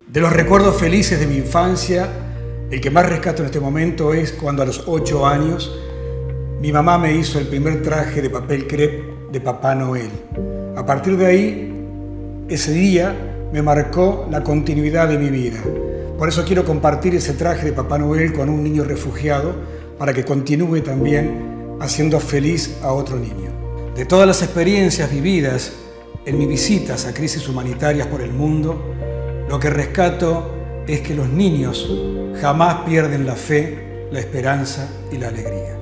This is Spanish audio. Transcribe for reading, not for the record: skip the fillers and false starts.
De los recuerdos felices de mi infancia, el que más rescato en este momento es cuando a los 8 años mi mamá me hizo el primer traje de papel crepe de Papá Noel. A partir de ahí, ese día me marcó la continuidad de mi vida. Por eso quiero compartir ese traje de Papá Noel con un niño refugiado para que continúe también haciendo feliz a otro niño. De todas las experiencias vividas en mis visitas a crisis humanitarias por el mundo, lo que rescato es que los niños jamás pierden la fe, la esperanza y la alegría.